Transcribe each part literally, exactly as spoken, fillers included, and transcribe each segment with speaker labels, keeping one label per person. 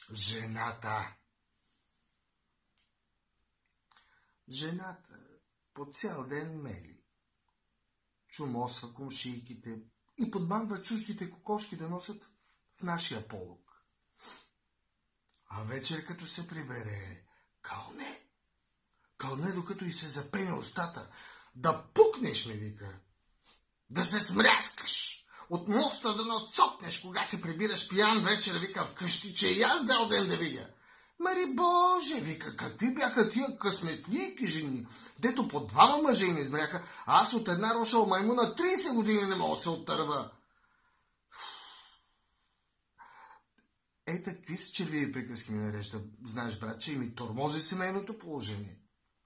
Speaker 1: Жената. Жената по цял ден мели, чумосва комшийките и подмамва чуждите кокошки да носят в нашия полог. А вечер като се прибере, кълне. Кълне, докато и се запене устата. Да пукнеш, ми вика. Да се смряскаш. От моста да нацопнеш, кога се прибираш пиян вечер, вика, вкъщи, че и аз бял ден да видя. Мари Боже, вика, какви бяха тия късметлийки жени, дето по двама мъже им измряха, а аз от една рошал маймуна трийсет години не мога да се оттърва. Ей, такви с червиви приказки ми нарежда, знаеш, братче, и ми тормози семейното положение.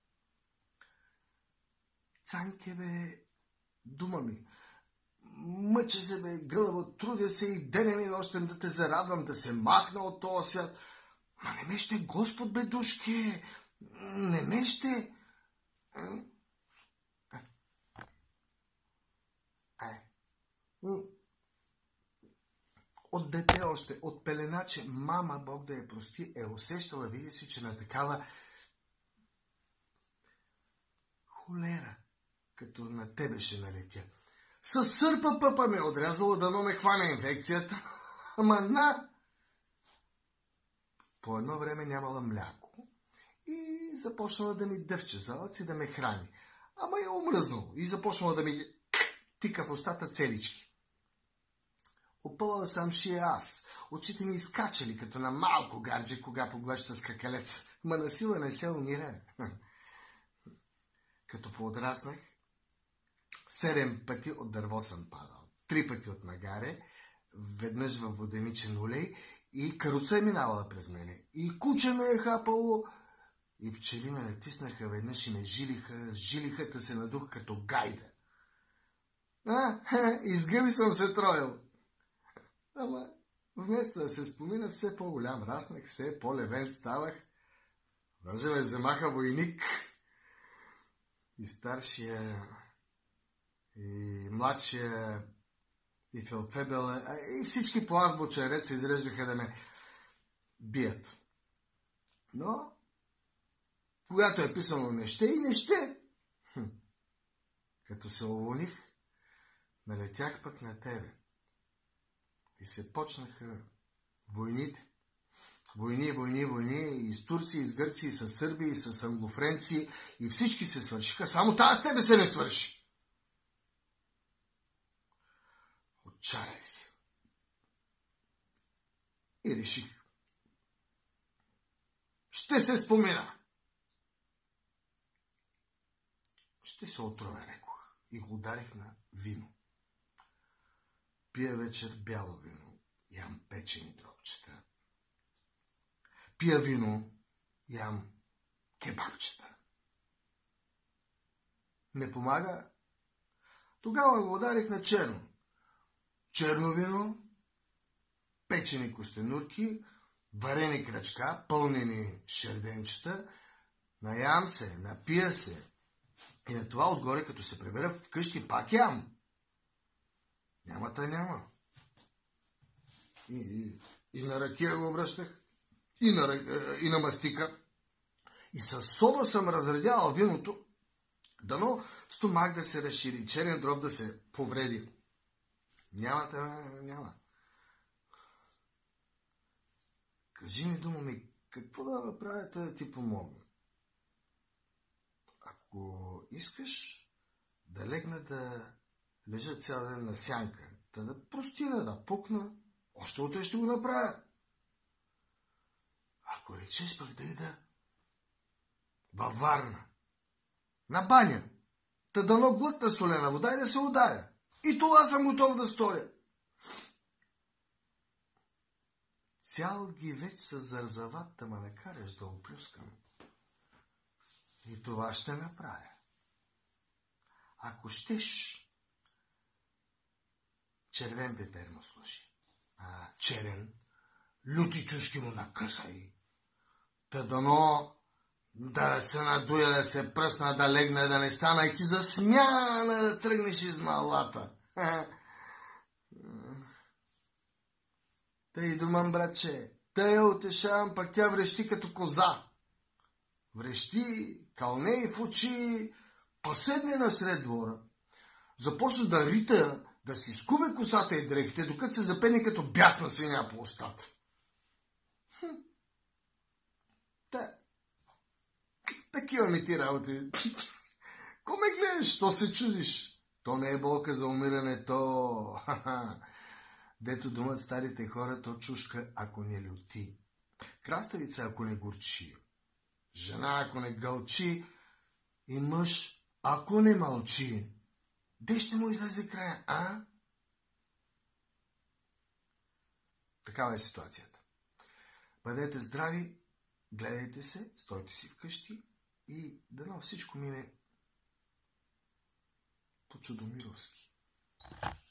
Speaker 1: Цанке, бе, дума ми. Мъча се, бе, гълъба, трудя се и денем и нощем да те зарадвам, да се махна от този свят. Ма не ме ще, Господ, бе, душке, не ме ще. Ай. От дете още, от пеленаче, мама, Бог да я прости, е усещала, види си, че на такава холера, като на тебе ще налетя. Със сърпа пъпа ме отрязало, дано ме хване инфекцията. Ама на... По едно време нямала мляко и започнала да ми дъвче залъци да ме храни. Ама я омръзнало и започнала да ми тика в устата целички. Опълвала съм шия аз. Очите ми изкачали като на малко гарджи, кога поглъща скакалец. Ма насила не се умира. Като поотраснах, седем пъти от дърво съм падал. Три пъти от магаре, веднъж във воденичен улей и каруца е минавала през мене. И куче ме е хапало, и пчели ме натиснаха веднъж и ме жилиха, жилиха, се надух като гайда. А, изгъби съм се троил. Ама вместо да се спомина, все по-голям раснах, все по-левен ставах. Даже ме вземаха войник. И старшия, и младшия, и Фелфебела, и всички по азбучен ред се изреждаха да ме бият. Но, когато е писано не ще и не ще, хм. Като се уволних, налетях пък на тебе. И се почнаха войните. Войни, войни, войни и с турци, и с гърци, и с сърби, и с англофренци, и всички се свършиха. Само тази с тебе се не свърши. Отчарах се. И реших. Ще се спомена. Ще се отровя, рекох. И го ударих на вино. Пия вечер бяло вино, ям печени дробчета. Пия вино, ям кебабчета. Не помага? Тогава го ударих на черно. Черно вино, печени костенурки, варени крачка, пълнени шерденчета, наям се, напия се. И на това отгоре, като се прибера вкъщи, пак ям. Няма та няма. И, и, и на ракия го обръщах, и на, и на мастика. И със сода съм разредял виното, дано стомах да се разшири, черен дроб да се повреди. Няма та няма. Кажи ми, дума ми, какво да направя, да ти помогна? Ако искаш да легна да лежа цял ден на сянка, да, да простина, да пукна, още утре ще го направя. Ако речеш пък да ида във Варна, на баня, та дано глътна солена вода и да се удая. И това съм готов да сторя. Цял ги вече са зарзават, да ме накараш да оплюскам. И това ще направя. Ако щеш, червен пепер му служи. А черен, люти чушки му накъсай. Та дано да се надуя, да се пръсна, да легна, да не стана и ти за смяна да тръгнеш из малата. Тъй думам, братче, Та я утешавам, пък тя врещи като коза. Врещи, кълне и в очи, па седне насред двора. Започна да рита, да си скубе косата и дрехите, докато се запени като бясна свиня по устата. Хм. Та, такива ми ти работи. Ко ме гледаш, що се чудиш? То не е болка за умиране, то... Дето думат старите хора, то чушка, ако не люти. Краставица, ако не горчи. Жена, ако не гълчи. И мъж, ако не мълчи. Де ще му излезе края, а? Такава е ситуацията. Бъдете здрави, гледайте се, стойте си вкъщи и дано всичко мине по чудомировски.